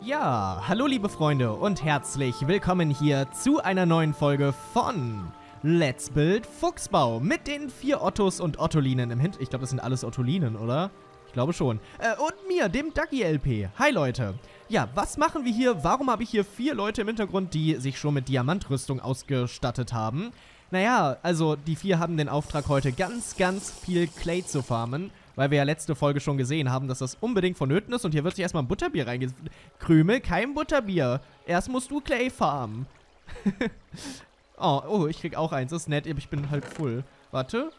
Ja, hallo liebe Freunde und herzlich willkommen hier zu einer neuen Folge von Let's Build Fuchsbau mit den 4 Ottos und Ottolinen im Hintergrund. Ich glaube, das sind alles Ottolinen, oder? Ich glaube schon. Und mir, dem Ducky LP. Hi Leute. Ja, was machen wir hier? Warum habe ich hier 4 Leute im Hintergrund, die sich schon mit Diamantrüstung ausgestattet haben? Naja, also die 4 haben den Auftrag heute ganz viel Clay zu farmen, weil wir ja letzte Folge schon gesehen haben, dass das unbedingt vonnöten ist. Und hier wird sich erstmal ein Butterbier Krümel, kein Butterbier. Erst musst du Clay farmen. Oh, ich krieg auch eins. Das ist nett, ich bin halt full. Warte.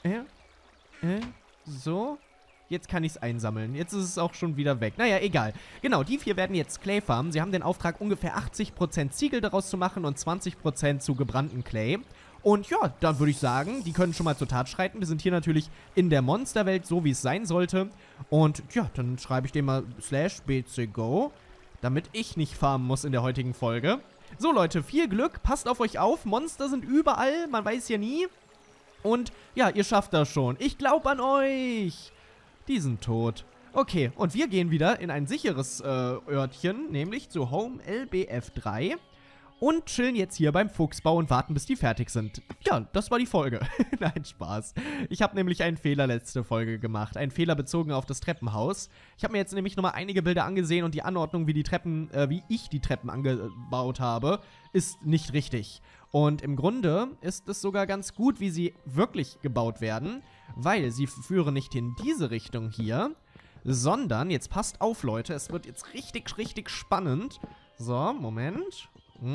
So. Jetzt kann ich es einsammeln. Jetzt ist es auch schon wieder weg. Naja, egal. Genau, die 4 werden jetzt Clay farmen. Sie haben den Auftrag, ungefähr 80% Ziegel daraus zu machen und 20% zu gebrannten Clay. Und ja, dann würde ich sagen, die können schon mal zur Tat schreiten. Wir sind hier natürlich in der Monsterwelt, so wie es sein sollte. Und ja, dann schreibe ich dem mal /bcgo, damit ich nicht farmen muss in der heutigen Folge. So Leute, viel Glück, passt auf euch auf. Monster sind überall, man weiß ja nie. Und ja, ihr schafft das schon. Ich glaube an euch. Die sind tot. Okay, und wir gehen wieder in ein sicheres Örtchen, nämlich zu Home LBF3. Und chillen jetzt hier beim Fuchsbau und warten, bis die fertig sind. Ja, das war die Folge. Nein, Spaß. Ich habe nämlich einen Fehler letzte Folge gemacht. Einen Fehler bezogen auf das Treppenhaus. Ich habe mir jetzt nämlich nochmal einige Bilder angesehen und die Anordnung, wie ich die Treppen angebaut habe, ist nicht richtig. Und im Grunde ist es sogar ganz gut, wie sie wirklich gebaut werden, weil sie führen nicht in diese Richtung hier, sondern, jetzt passt auf, Leute, es wird jetzt richtig spannend. So, Moment.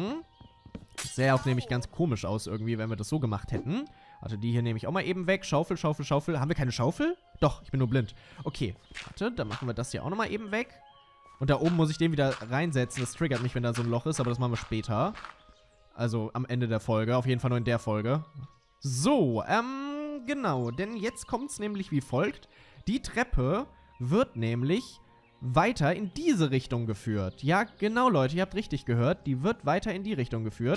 Sähe auch nämlich ganz komisch aus irgendwie, wenn wir das so gemacht hätten. Warte, die hier nehme ich auch mal eben weg. Schaufel. Haben wir keine Schaufel? Doch, ich bin nur blind. Okay, warte, dann machen wir das hier auch nochmal eben weg. Und da oben muss ich den wieder reinsetzen. Das triggert mich, wenn da so ein Loch ist, aber das machen wir später. Also am Ende der Folge, auf jeden Fall nur in der Folge. So, genau, denn jetzt kommt es nämlich wie folgt. Die Treppe wird nämlich weiter in diese Richtung geführt. Ja, genau, Leute, ihr habt richtig gehört. Die wird weiter in die Richtung geführt.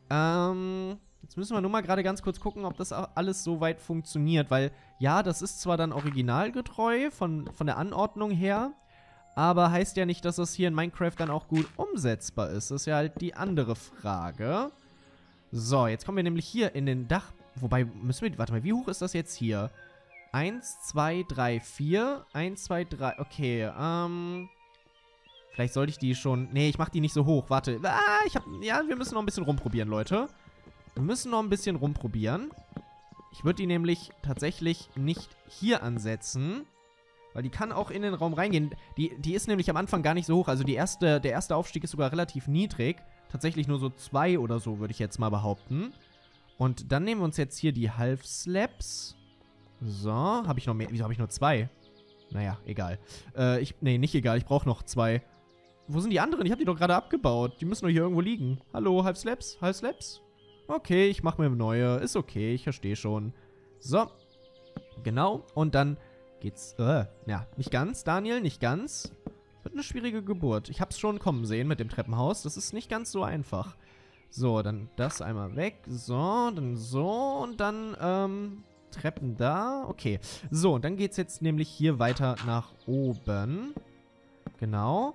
Jetzt müssen wir nur mal gerade ganz kurz gucken, ob das auch alles so weit funktioniert. Weil, ja, das ist zwar dann originalgetreu von der Anordnung her, aber heißt ja nicht, dass das hier in Minecraft dann auch gut umsetzbar ist. Das ist ja halt die andere Frage. So, jetzt kommen wir nämlich hier in den Dach... Wobei, müssen wir... Warte mal, wie hoch ist das jetzt hier? 1, 2, 3, 4. 1, 2, 3. Okay, vielleicht sollte ich die schon... Nee, ich mach die nicht so hoch. Warte. Ja, wir müssen noch ein bisschen rumprobieren, Leute. Wir müssen noch ein bisschen rumprobieren. Ich würde die nämlich tatsächlich nicht hier ansetzen, weil die kann auch in den Raum reingehen. Die ist nämlich am Anfang gar nicht so hoch. Also der erste Aufstieg ist sogar relativ niedrig. Tatsächlich nur so 2 oder so, würde ich jetzt mal behaupten. Und dann nehmen wir uns jetzt hier die Half-Slabs. So, habe ich noch mehr? Wieso habe ich nur 2? Naja, egal. Nee, nicht egal. Ich brauche noch 2. Wo sind die anderen? Ich habe die doch gerade abgebaut. Die müssen doch hier irgendwo liegen. Hallo, Half-Slabs? Half-Slabs? Okay, ich mache mir neue. Ist okay, ich verstehe schon. So. Genau. Und dann geht's... ja, nicht ganz, Daniel, nicht ganz. Wird eine schwierige Geburt. Ich habe es schon kommen sehen mit dem Treppenhaus. Das ist nicht ganz so einfach. So, dann das einmal weg. So, dann so. Und dann, Treppen da. Okay. So, und dann geht's jetzt nämlich hier weiter nach oben. Genau.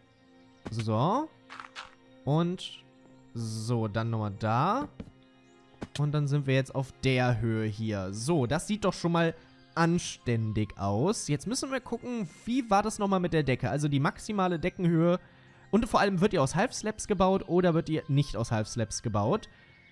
So. Und so, dann nochmal da. Und dann sind wir jetzt auf der Höhe hier. So, das sieht doch schon mal anständig aus. Jetzt müssen wir gucken, wie war das nochmal mit der Decke? Also die maximale Deckenhöhe. Und vor allem, wird die aus Half-Slabs gebaut oder wird die nicht aus Half-Slabs gebaut?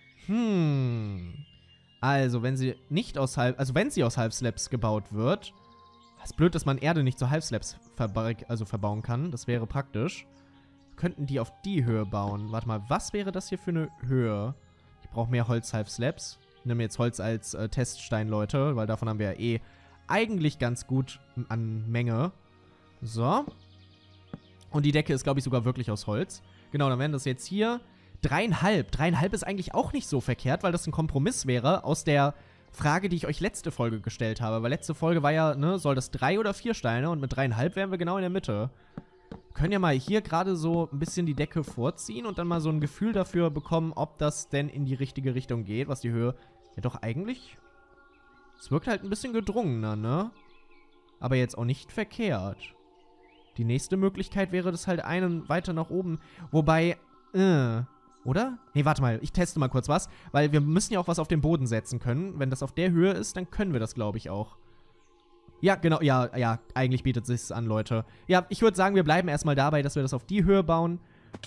Also, wenn sie nicht aus wenn sie aus Half-Slabs gebaut wird, ist blöd, dass man Erde nicht zu Half-Slabs verbauen kann. Das wäre praktisch. Könnten die auf die Höhe bauen. Warte mal, was wäre das hier für eine Höhe? Ich brauche mehr Holz-Half-Slabs. Ich nehme jetzt Holz als Teststein, Leute, weil davon haben wir ja eigentlich ganz gut an Menge. So. Und die Decke ist, glaube ich, sogar wirklich aus Holz. Genau, dann wären das jetzt hier 3,5. 3,5 ist eigentlich auch nicht so verkehrt, weil das ein Kompromiss wäre aus der Frage, die ich euch letzte Folge gestellt habe. Weil letzte Folge war ja, ne, soll das 3 oder 4 Steine? Und mit 3,5 wären wir genau in der Mitte. Können ja mal hier gerade so ein bisschen die Decke vorziehen und dann mal so ein Gefühl dafür bekommen, ob das denn in die richtige Richtung geht, was die Höhe... Ja doch, eigentlich... Es wirkt halt ein bisschen gedrungener, ne? Aber jetzt auch nicht verkehrt. Die nächste Möglichkeit wäre das halt einen weiter nach oben. Wobei, oder? Nee, warte mal, ich teste mal kurz was. Weil wir müssen ja auch was auf den Boden setzen können. Wenn das auf der Höhe ist, dann können wir das, glaube ich, auch. Ja, genau, ja, eigentlich bietet es sich an, Leute. Ja, ich würde sagen, wir bleiben erstmal dabei, dass wir das auf die Höhe bauen.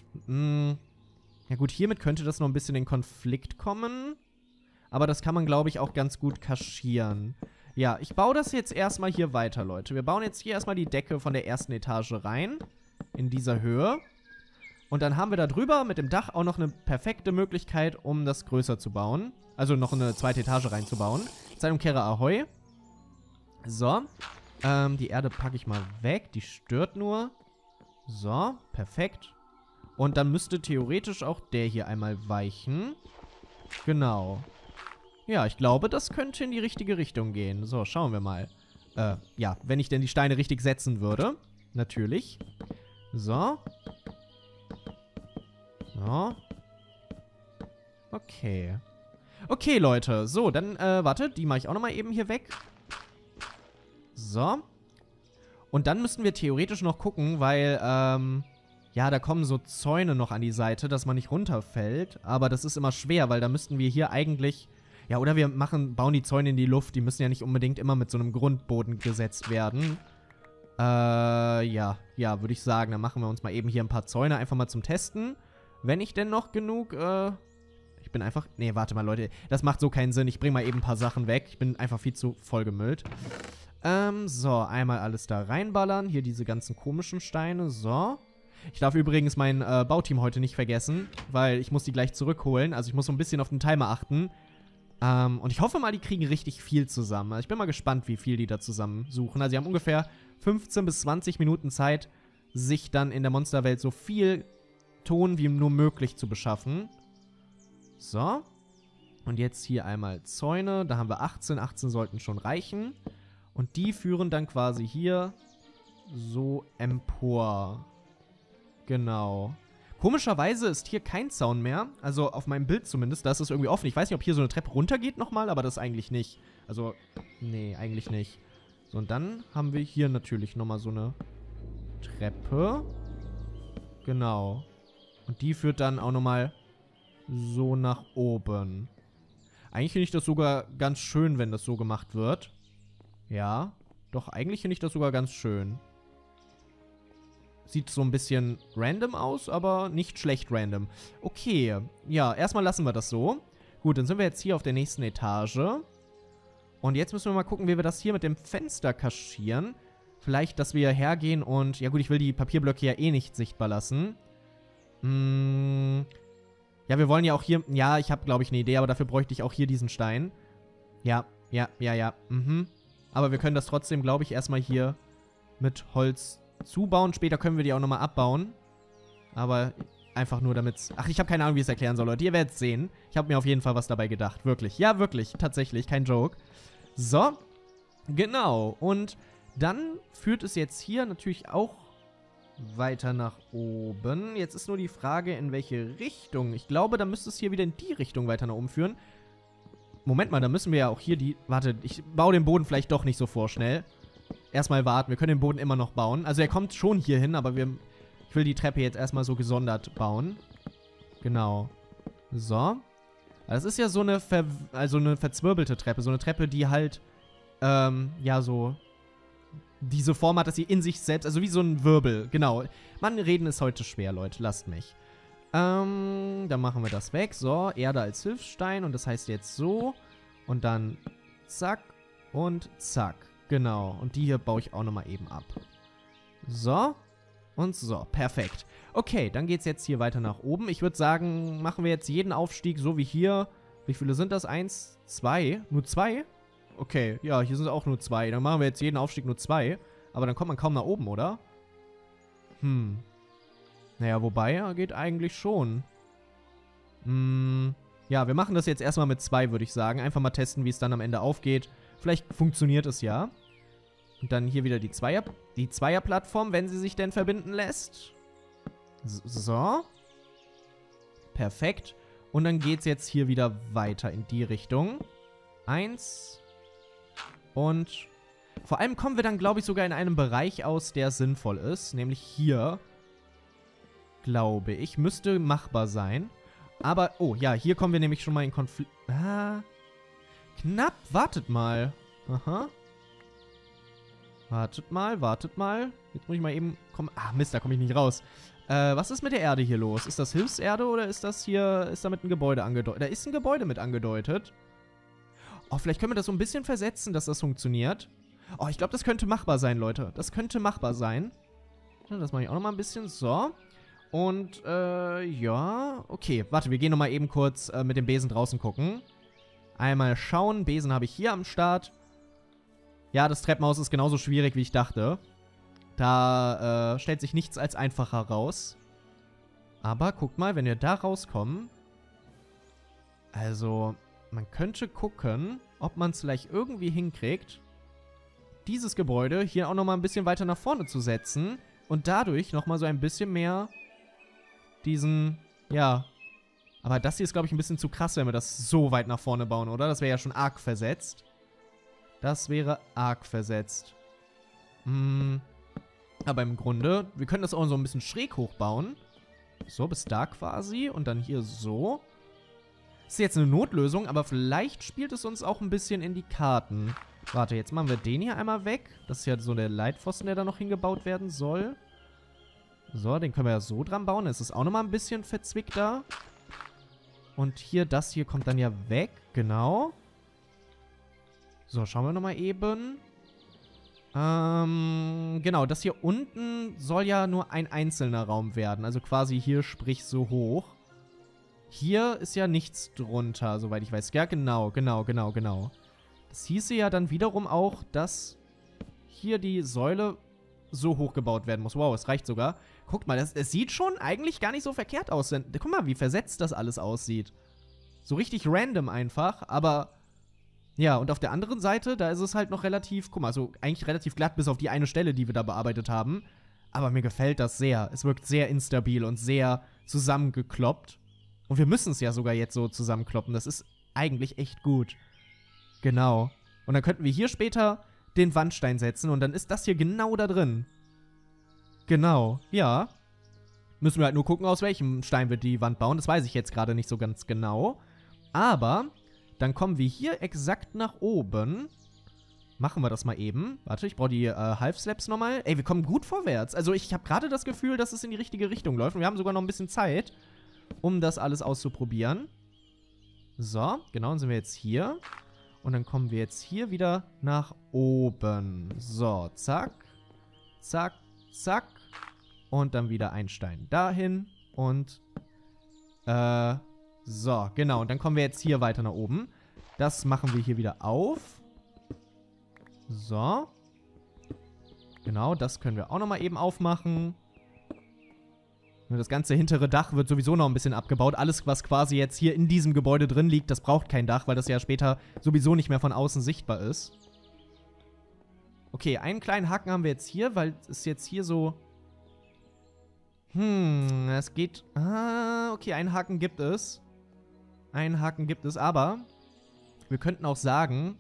Ja gut, hiermit könnte das noch ein bisschen in Konflikt kommen. Aber das kann man, glaube ich, auch ganz gut kaschieren. Ja, ich baue das jetzt erstmal hier weiter, Leute. Wir bauen jetzt hier erstmal die Decke von der ersten Etage rein. In dieser Höhe. Und dann haben wir da drüber mit dem Dach auch noch eine perfekte Möglichkeit, um das größer zu bauen. Also noch eine zweite Etage reinzubauen. Zeitumkehrer Ahoi. So. Die Erde packe ich mal weg. Die stört nur. So, perfekt. Und dann müsste theoretisch auch der hier einmal weichen. Genau. Ja, ich glaube, das könnte in die richtige Richtung gehen. So, schauen wir mal. Ja, wenn ich denn die Steine richtig setzen würde. Natürlich. So. So. Okay. Okay, Leute. So, dann, warte, die mache ich auch nochmal eben hier weg. So. Und dann müssten wir theoretisch noch gucken, weil, ja, da kommen so Zäune noch an die Seite, dass man nicht runterfällt. Aber das ist immer schwer, weil da müssten wir hier eigentlich... Ja, oder wir bauen die Zäune in die Luft. Die müssen ja nicht unbedingt immer mit so einem Grundboden gesetzt werden. Ja, würde ich sagen. Dann machen wir uns mal eben hier ein paar Zäune einfach mal zum Testen. Wenn ich denn noch genug, ich bin einfach... Nee, warte mal, Leute. Das macht so keinen Sinn. Ich bringe mal eben ein paar Sachen weg. Ich bin einfach viel zu vollgemüllt. So, einmal alles da reinballern. Hier diese ganzen komischen Steine. So. Ich darf übrigens mein Bauteam heute nicht vergessen, weil ich muss die gleich zurückholen. Also ich muss so ein bisschen auf den Timer achten. Und ich hoffe mal, die kriegen richtig viel zusammen. Also ich bin mal gespannt, wie viel die da zusammen suchen. Also sie haben ungefähr 15 bis 20 Minuten Zeit, sich dann in der Monsterwelt so viel Ton wie nur möglich zu beschaffen. So. Und jetzt hier einmal Zäune. Da haben wir 18. 18 sollten schon reichen. Und die führen dann quasi hier so empor. Genau. Komischerweise ist hier kein Zaun mehr. Also auf meinem Bild zumindest. Da ist es irgendwie offen. Ich weiß nicht, ob hier so eine Treppe runtergeht nochmal, aber das eigentlich nicht. Also, nee, eigentlich nicht. So, und dann haben wir hier natürlich nochmal so eine Treppe. Genau. Und die führt dann auch nochmal so nach oben. Eigentlich finde ich das sogar ganz schön, wenn das so gemacht wird. Ja, doch, eigentlich finde ich das sogar ganz schön. Sieht so ein bisschen random aus, aber nicht schlecht random. Okay, ja, erstmal lassen wir das so. Gut, dann sind wir jetzt hier auf der nächsten Etage. Und jetzt müssen wir mal gucken, wie wir das hier mit dem Fenster kaschieren. Vielleicht, dass wir hergehen und... Ja gut, ich will die Papierblöcke ja eh nicht sichtbar lassen. Ja, wir wollen ja auch hier... Ja, ich habe, glaube ich, eine Idee, aber dafür bräuchte ich auch hier diesen Stein. Ja. Aber wir können das trotzdem, glaube ich, erstmal hier mit Holz zubauen. Später können wir die auch nochmal abbauen. Aber einfach nur damit... Ach, ich habe keine Ahnung, wie ich es erklären soll, Leute. Ihr werdet es sehen. Ich habe mir auf jeden Fall was dabei gedacht. Wirklich. Ja, wirklich. Tatsächlich. Kein Joke. So. Genau. Und dann führt es jetzt hier natürlich auch weiter nach oben. Jetzt ist nur die Frage, in welche Richtung. Ich glaube, da müsste es hier wieder in die Richtung weiter nach oben führen. Moment mal, da müssen wir ja auch hier die... Warte, ich baue den Boden vielleicht doch nicht so vorschnell. Erstmal warten, wir können den Boden immer noch bauen. Also er kommt schon hier hin, aber ich will die Treppe jetzt erstmal so gesondert bauen. Genau. So. Das ist ja so eine, eine verzwirbelte Treppe. So eine Treppe, die halt, ja, so diese Form hat, dass sie in sich selbst, also wie so ein Wirbel. Genau. Mann, reden ist heute schwer, Leute. Lasst mich. Dann machen wir das weg. So, Erde als Hilfsstein. Und das heißt jetzt so. Und dann zack und zack. Genau. Und die hier baue ich auch nochmal eben ab. So. Und so. Perfekt. Okay, dann geht's jetzt hier weiter nach oben. Ich würde sagen, machen wir jetzt jeden Aufstieg so wie hier. Wie viele sind das? 1, 2? Nur 2? Okay, ja, hier sind auch nur 2. Dann machen wir jetzt jeden Aufstieg nur 2. Aber dann kommt man kaum nach oben, oder? Naja, wobei, ja, geht eigentlich schon. Ja, wir machen das jetzt erstmal mit 2, würde ich sagen. Einfach mal testen, wie es dann am Ende aufgeht. Vielleicht funktioniert es ja. Und dann hier wieder die Zweierplattform, wenn sie sich denn verbinden lässt. So. Perfekt. Und dann geht's jetzt hier wieder weiter in die Richtung. 1. Und... Vor allem kommen wir dann, glaube ich, sogar in einem Bereich aus, der sinnvoll ist. Nämlich hier, glaube ich, müsste machbar sein. Aber, oh ja, hier kommen wir nämlich schon mal in Konflikt. Ah, knapp, wartet mal. Aha. Wartet mal, wartet mal. Jetzt muss ich mal eben kommen. Ah, Mist, da komme ich nicht raus. Was ist mit der Erde hier los? Ist das Hilfserde oder ist das hier, ist damit ein Gebäude angedeutet? Da ist ein Gebäude mit angedeutet. Oh, vielleicht können wir das so ein bisschen versetzen, dass das funktioniert. Oh, ich glaube, das könnte machbar sein, Leute. Das könnte machbar sein. Das mache ich auch nochmal ein bisschen. So. Und, ja. Okay, warte, wir gehen nochmal eben kurz mit dem Besen draußen gucken. Einmal schauen. Besen habe ich hier am Start. Ja, das Treppenhaus ist genauso schwierig, wie ich dachte. Da stellt sich nichts als einfacher raus. Aber guckt mal, wenn wir da rauskommen. Also, man könnte gucken, ob man es vielleicht irgendwie hinkriegt, dieses Gebäude hier auch nochmal ein bisschen weiter nach vorne zu setzen. Und dadurch nochmal so ein bisschen mehr diesen, ja. Aber das hier ist, glaube ich, ein bisschen zu krass, wenn wir das so weit nach vorne bauen, oder? Das wäre ja schon arg versetzt. Das wäre arg versetzt. Aber im Grunde, wir können das auch so ein bisschen schräg hochbauen. So, bis da quasi. Und dann hier so. Das ist jetzt eine Notlösung, aber vielleicht spielt es uns auch ein bisschen in die Karten. Warte, jetzt machen wir den hier einmal weg. Das ist ja so der Leitpfosten, der da noch hingebaut werden soll. So, den können wir ja so dran bauen. Das ist auch nochmal ein bisschen verzwickter. Und hier, das hier kommt dann ja weg. Genau. So, schauen wir nochmal eben. Genau, das hier unten soll ja nur ein einzelner Raum werden. Also quasi hier, sprich so hoch. Hier ist ja nichts drunter, soweit ich weiß. Ja, genau. Das hieße ja dann wiederum auch, dass hier die Säule so hoch gebaut werden muss. Wow, es reicht sogar. Guckt mal, das sieht schon eigentlich gar nicht so verkehrt aus. Guck mal, wie versetzt das alles aussieht. So richtig random einfach, aber ja, und auf der anderen Seite, da ist es halt noch relativ, guck mal, so eigentlich relativ glatt, bis auf die eine Stelle, die wir da bearbeitet haben. Aber mir gefällt das sehr. Es wirkt sehr instabil und sehr zusammengekloppt. Und wir müssen es ja sogar jetzt so zusammenkloppen. Das ist eigentlich echt gut. Genau. Und dann könnten wir hier später den Wandstein setzen und dann ist das hier genau da drin. Genau, ja. Müssen wir halt nur gucken, aus welchem Stein wir die Wand bauen. Das weiß ich jetzt gerade nicht so ganz genau. Aber dann kommen wir hier exakt nach oben. Machen wir das mal eben. Warte, ich brauche die Half-Slaps nochmal. Ey, wir kommen gut vorwärts. Also ich habe gerade das Gefühl, dass es in die richtige Richtung läuft. Und wir haben sogar noch ein bisschen Zeit, um das alles auszuprobieren. So, genau, dann sind wir jetzt hier. Und dann kommen wir jetzt hier wieder nach oben. So, zack. Zack, zack. Und dann wieder ein Stein dahin. Und, so, genau. Und dann kommen wir jetzt hier weiter nach oben. Das machen wir hier wieder auf. So. Genau, das können wir auch nochmal eben aufmachen. Das ganze hintere Dach wird sowieso noch ein bisschen abgebaut. Alles, was quasi jetzt hier in diesem Gebäude drin liegt, das braucht kein Dach, weil das ja später sowieso nicht mehr von außen sichtbar ist. Okay, einen kleinen Haken haben wir jetzt hier, weil es jetzt hier so... es geht... Ah, okay, einen Haken gibt es. Einen Haken gibt es, aber wir könnten auch sagen...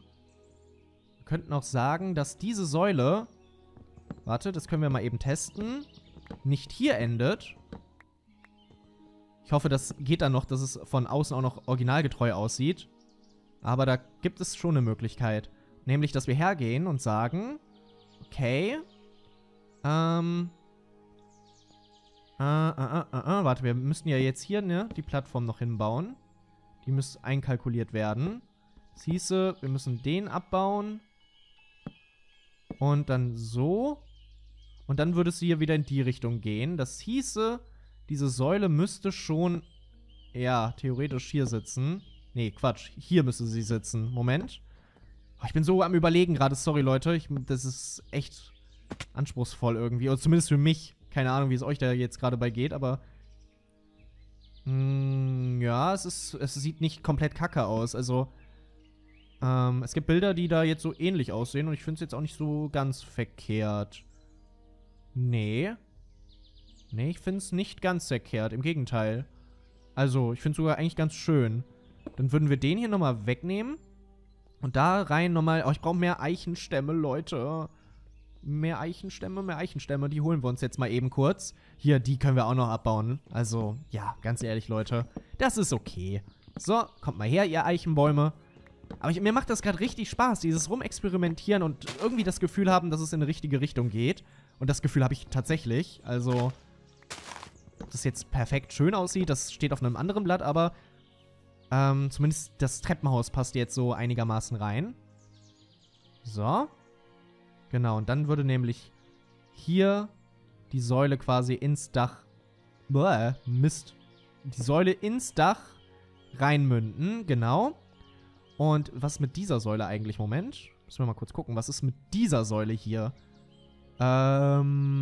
dass diese Säule... Warte, das können wir mal eben testen. Nicht hier endet. Ich hoffe, das geht dann noch, dass es von außen auch noch originalgetreu aussieht. Aber da gibt es schon eine Möglichkeit. Nämlich, dass wir hergehen und sagen, okay, warte, wir müssten ja jetzt hier, ne, die Plattform noch hinbauen. Die müsste einkalkuliert werden. Das hieße, wir müssen den abbauen. Und dann so. Und dann würde es hier wieder in die Richtung gehen. Das hieße, diese Säule müsste schon, ja, theoretisch hier sitzen. Nee, Quatsch. Hier müsste sie sitzen. Moment. Oh, ich bin so am Überlegen gerade. Sorry, Leute. Das ist echt anspruchsvoll irgendwie. Oder zumindest für mich. Keine Ahnung, wie es euch da jetzt gerade bei geht, aber ja, es sieht nicht komplett kacke aus. Also, es gibt Bilder, die da jetzt so ähnlich aussehen und ich finde es jetzt auch nicht so ganz verkehrt. Nee. Nee, ich finde es nicht ganz verkehrt. Im Gegenteil. Also, ich finde es sogar eigentlich ganz schön. Dann würden wir den hier nochmal wegnehmen. Und da rein nochmal, oh, ich brauche mehr Eichenstämme, Leute. Mehr Eichenstämme, die holen wir uns jetzt mal eben kurz. Hier, die können wir auch noch abbauen. Also, ja, ganz ehrlich, Leute, das ist okay. So, kommt mal her, ihr Eichenbäume. Aber mir macht das gerade richtig Spaß, dieses Rumexperimentieren und irgendwie das Gefühl haben, dass es in eine richtige Richtung geht. Und das Gefühl habe ich tatsächlich. Also, ob das jetzt perfekt schön aussieht, das steht auf einem anderen Blatt, aber zumindest das Treppenhaus passt jetzt so einigermaßen rein. So. Genau, und dann würde nämlich hier die Säule quasi ins Dach... Mist. Die Säule ins Dach reinmünden, genau. Und was mit dieser Säule eigentlich? Moment. Müssen wir mal kurz gucken. Was ist mit dieser Säule hier? Ja,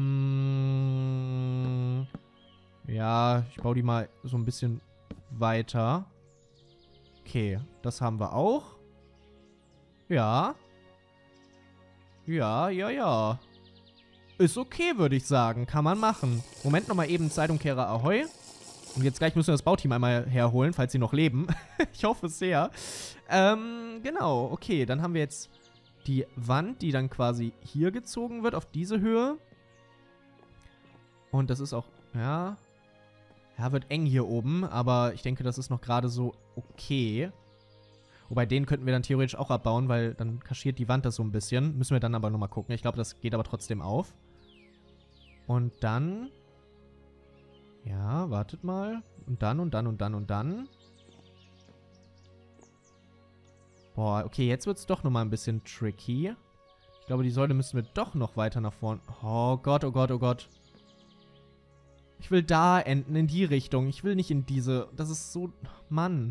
ich baue die mal so ein bisschen weiter. Okay, das haben wir auch. Ja. Ja. Ist okay, würde ich sagen. Kann man machen. Moment, nochmal eben Zeitumkehrer Ahoi. Und jetzt gleich müssen wir das Bauteam einmal herholen, falls sie noch leben. Ich hoffe es sehr. Genau, okay. Dann haben wir jetzt die Wand, die dann quasi hier gezogen wird, auf diese Höhe. Und das ist auch, ja, wird eng hier oben. Aber ich denke, das ist noch gerade so okay. Wobei, den könnten wir dann theoretisch auch abbauen, weil dann kaschiert die Wand das so ein bisschen. Müssen wir dann aber nochmal gucken. Ich glaube, das geht aber trotzdem auf. Und dann... Ja, wartet mal. Und dann. Boah, okay, jetzt wird es doch nochmal ein bisschen tricky. Ich glaube, die Säule müssen wir doch noch weiter nach vorne... Oh Gott. Ich will da enden, in die Richtung. Ich will nicht in diese... Das ist so... Mann.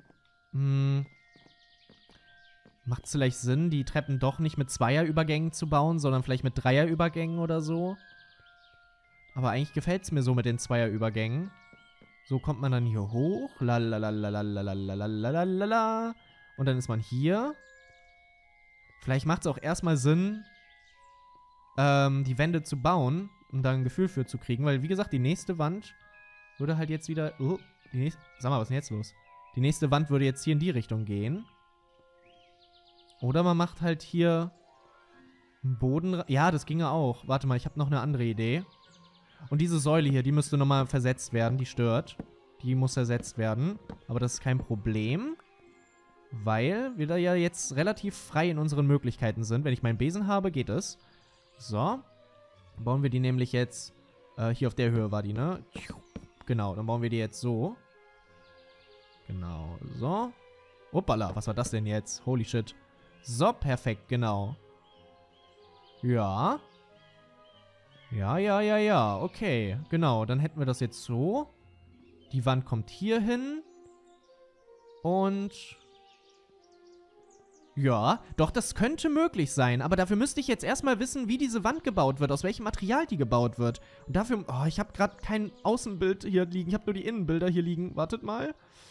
Macht es vielleicht Sinn, die Treppen doch nicht mit Zweierübergängen zu bauen, sondern vielleicht mit Dreierübergängen oder so? Aber eigentlich gefällt es mir so mit den Zweierübergängen. So kommt man dann hier hoch. Lalalalalalalalalala. Und dann ist man hier. Vielleicht macht es auch erstmal Sinn, die Wände zu bauen, um da ein Gefühl für zu kriegen. Weil, wie gesagt, die nächste Wand würde halt jetzt wieder... Oh, sag mal, was ist denn jetzt los? Die nächste Wand würde jetzt hier in die Richtung gehen. Oder man macht halt hier einen Boden... Ja, das ginge auch. Warte mal, ich habe noch eine andere Idee. Und diese Säule hier, die müsste nochmal versetzt werden. Die stört. Die muss ersetzt werden. Aber das ist kein Problem. Weil wir da ja jetzt relativ frei in unseren Möglichkeiten sind. Wenn ich meinen Besen habe, geht es. So. Dann bauen wir die nämlich jetzt... hier auf der Höhe war die, ne? Genau, dann bauen wir die jetzt so. Genau, so. Hoppala, was war das denn jetzt? Holy shit. So, perfekt, genau. Ja. Ja, okay. Genau, dann hätten wir das jetzt so. Die Wand kommt hier hin. Und... Ja, doch, das könnte möglich sein. Aber dafür müsste ich jetzt erstmal wissen, wie diese Wand gebaut wird, aus welchem Material die gebaut wird. Und dafür... Oh, ich habe gerade kein Außenbild hier liegen. Ich habe nur die Innenbilder hier liegen. Wartet mal.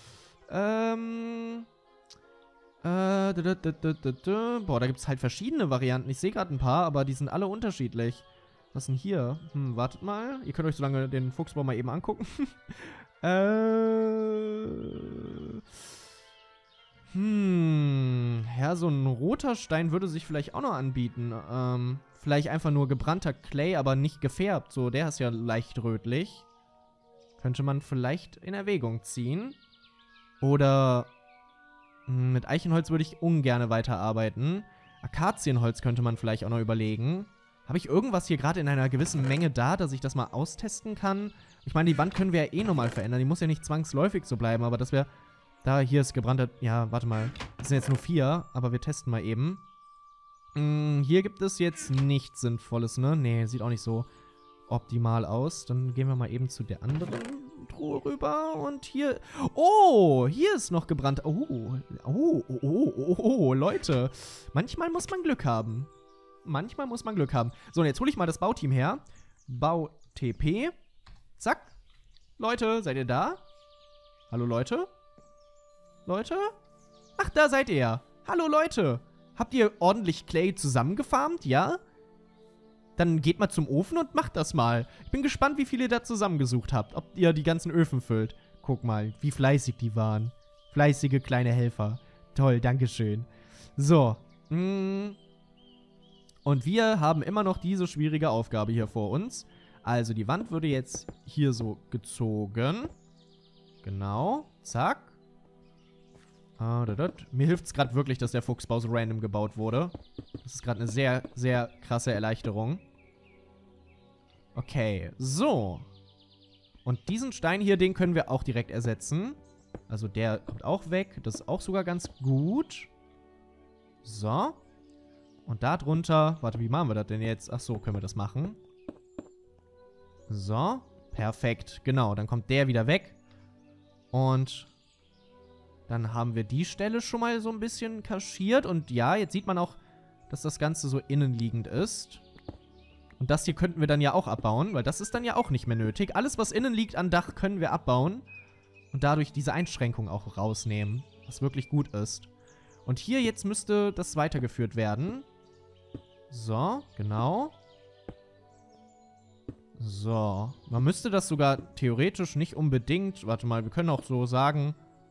Boah, da gibt es halt verschiedene Varianten. Ich sehe gerade ein paar, aber die sind alle unterschiedlich. Was ist denn hier? Wartet mal. Ihr könnt euch so lange den Fuchsbau mal eben angucken. Ja, so ein roter Stein würde sich vielleicht auch noch anbieten. Vielleicht einfach nur gebrannter Clay, aber nicht gefärbt. So, der ist ja leicht rötlich. Könnte man vielleicht in Erwägung ziehen. Oder mit Eichenholz würde ich ungern weiterarbeiten. Akazienholz könnte man vielleicht auch noch überlegen. Habe ich irgendwas hier gerade in einer gewissen Menge da, dass ich das mal austesten kann? Ich meine, die Wand können wir ja eh nochmal verändern. Die muss ja nicht zwangsläufig so bleiben, aber das wäre... Da, hier ist gebrannter... Ja, warte mal. Das sind jetzt nur 4, aber wir testen mal eben. Hier gibt es jetzt nichts Sinnvolles, ne? Nee, sieht auch nicht so optimal aus. Dann gehen wir mal eben zu der anderen Truhe rüber. Und hier... Oh, hier ist noch gebrannt. Oh, Leute. Manchmal muss man Glück haben. So, und jetzt hole ich mal das Bauteam her. Bau-TP. Zack. Leute, seid ihr da? Hallo, Leute? Leute? Ach, da seid ihr. Hallo, Leute. Habt ihr ordentlich Clay zusammengefarmt, ja? Dann geht mal zum Ofen und macht das mal. Ich bin gespannt, wie viel ihr da zusammengesucht habt. Ob ihr die ganzen Öfen füllt. Guck mal, wie fleißig die waren. Fleißige kleine Helfer. Toll, dankeschön. So. Und wir haben immer noch diese schwierige Aufgabe hier vor uns. Also die Wand würde jetzt hier so gezogen. Genau. Zack. Mir hilft es gerade wirklich, dass der Fuchsbau so random gebaut wurde. Das ist gerade eine sehr, sehr krasse Erleichterung. Okay, so. Und diesen Stein hier, den können wir auch direkt ersetzen. Also der kommt auch weg. Das ist auch sogar ganz gut. So. Und da drunter... Warte, wie machen wir das denn jetzt? Ach so, können wir das machen. So. Perfekt. Genau, dann kommt der wieder weg. Und dann haben wir die Stelle schon mal so ein bisschen kaschiert. Und ja, jetzt sieht man auch, dass das Ganze so innenliegend ist. Und das hier könnten wir dann ja auch abbauen, weil das ist dann ja auch nicht mehr nötig. Alles, was innen liegt an Dach, können wir abbauen. Und dadurch diese Einschränkung auch rausnehmen, was wirklich gut ist. Und hier jetzt müsste das weitergeführt werden. So, genau. So, man müsste das sogar theoretisch nicht unbedingt... Warte mal, wir können auch so sagen...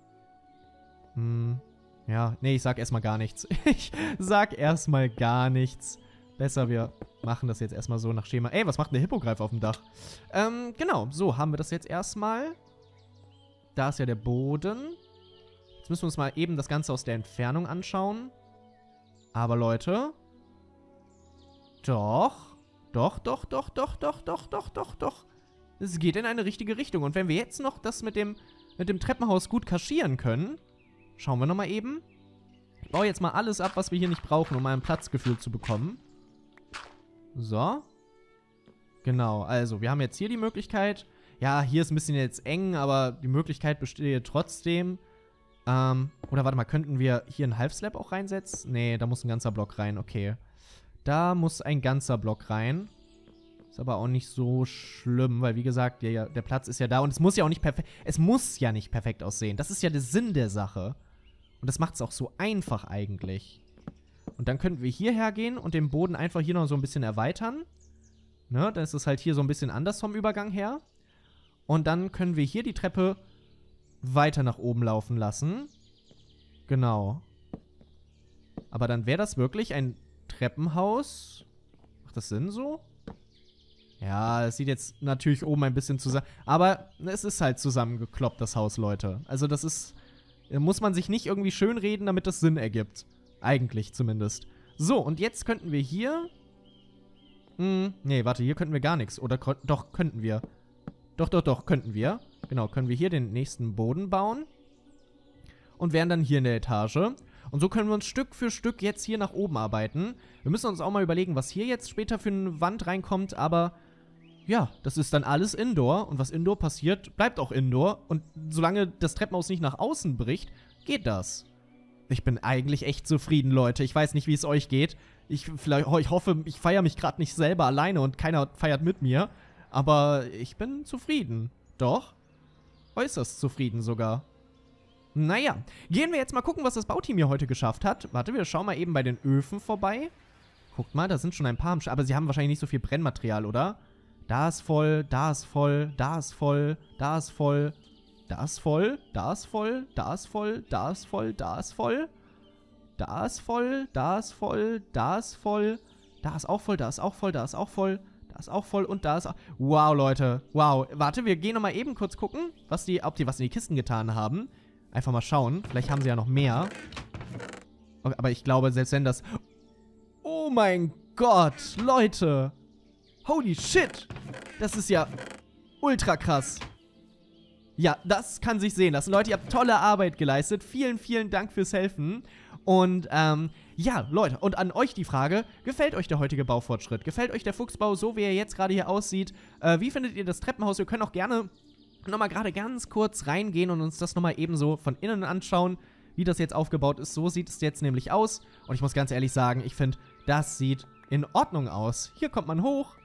ja, nee, ich sag erstmal gar nichts. Ich sag erstmal gar nichts. Besser, wir machen das jetzt erstmal so nach Schema. Ey, was macht denn der Hippogreif auf dem Dach? Genau, so haben wir das jetzt erstmal. Da ist ja der Boden. Jetzt müssen wir uns mal eben das Ganze aus der Entfernung anschauen. Aber Leute. Doch. Es geht in eine richtige Richtung. Und wenn wir jetzt noch das mit dem Treppenhaus gut kaschieren können, schauen wir nochmal eben. Ich baue jetzt mal alles ab, was wir hier nicht brauchen, um mal ein Platzgefühl zu bekommen. So. Genau, also wir haben jetzt hier die Möglichkeit. Ja, hier ist ein bisschen jetzt eng, aber die Möglichkeit besteht trotzdem. Oder warte mal, könnten wir hier einen Half-Slab auch reinsetzen? Nee, da muss ein ganzer Block rein, okay. Da muss ein ganzer Block rein. Ist aber auch nicht so schlimm, weil wie gesagt, der Platz ist ja da und es muss ja auch nicht perfekt. Es muss ja nicht perfekt aussehen. Das ist ja der Sinn der Sache. Und das macht es auch so einfach eigentlich. Und dann könnten wir hierher gehen und den Boden einfach hier noch so ein bisschen erweitern. Ne, dann ist es halt hier so ein bisschen anders vom Übergang her. Und dann können wir hier die Treppe weiter nach oben laufen lassen. Genau. Aber dann wäre das wirklich ein Treppenhaus. Macht das Sinn so? Ja, es sieht jetzt natürlich oben ein bisschen zusammen. Aber es ist halt zusammengekloppt, das Haus, Leute. Also das ist... muss man sich nicht irgendwie schönreden, damit das Sinn ergibt. Eigentlich zumindest. So, und jetzt könnten wir hier... nee, warte, hier könnten wir gar nichts. Oder doch, könnten wir. Doch, könnten wir. Genau, können wir hier den nächsten Boden bauen. Und wären dann hier in der Etage. Und so können wir uns Stück für Stück jetzt hier nach oben arbeiten. Wir müssen uns auch mal überlegen, was hier jetzt später für eine Wand reinkommt. Aber ja, das ist dann alles Indoor. Und was Indoor passiert, bleibt auch Indoor. Und solange das Treppenhaus nicht nach außen bricht, geht das. Ich bin eigentlich echt zufrieden, Leute. Ich weiß nicht, wie es euch geht. Ich hoffe, ich feiere mich gerade nicht selber alleine und keiner feiert mit mir. Aber ich bin zufrieden. Doch. Äußerst zufrieden sogar. Naja, gehen wir jetzt mal gucken, was das Bauteam hier heute geschafft hat. Warte, wir schauen mal eben bei den Öfen vorbei. Guckt mal, da sind schon ein paar. Aber sie haben wahrscheinlich nicht so viel Brennmaterial, oder? Da ist voll, da ist voll, da ist voll, da ist voll. Da ist voll, da ist voll, da ist voll, da ist voll, da ist voll. Da ist voll, da ist voll, da ist voll. Da ist auch voll, da ist auch voll, da ist auch voll. Da ist auch voll und da ist auch... Wow, Leute. Wow. Warte, wir gehen nochmal eben kurz gucken, ob die was in die Kisten getan haben. Einfach mal schauen. Vielleicht haben sie ja noch mehr. Okay, aber ich glaube, selbst wenn das... Oh mein Gott, Leute. Holy shit. Das ist ja ultra krass. Ja, das kann sich sehen lassen. Leute, ihr habt tolle Arbeit geleistet. Vielen, vielen Dank fürs Helfen. Und, ja, Leute, und an euch die Frage, gefällt euch der heutige Baufortschritt? Gefällt euch der Fuchsbau, so wie er jetzt gerade hier aussieht? Wie findet ihr das Treppenhaus? Wir können auch gerne nochmal gerade ganz kurz reingehen und uns das nochmal eben so von innen anschauen, wie das jetzt aufgebaut ist. So sieht es jetzt nämlich aus. Und ich muss ganz ehrlich sagen, ich finde, das sieht in Ordnung aus. Hier kommt man hoch.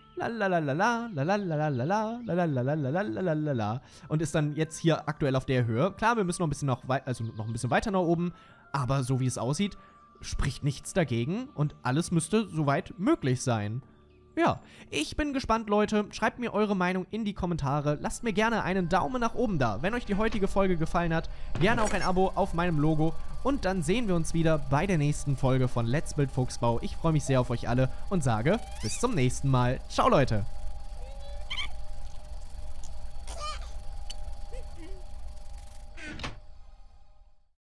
Und ist dann jetzt hier aktuell auf der Höhe. Klar, wir müssen noch ein bisschen weiter nach oben. Aber so wie es aussieht, spricht nichts dagegen. Und alles müsste soweit möglich sein. Ja, ich bin gespannt, Leute. Schreibt mir eure Meinung in die Kommentare. Lasst mir gerne einen Daumen nach oben da. Wenn euch die heutige Folge gefallen hat, gerne auch ein Abo auf meinem Logo. Und dann sehen wir uns wieder bei der nächsten Folge von Let's Build Fuchsbau. Ich freue mich sehr auf euch alle und sage bis zum nächsten Mal. Ciao Leute!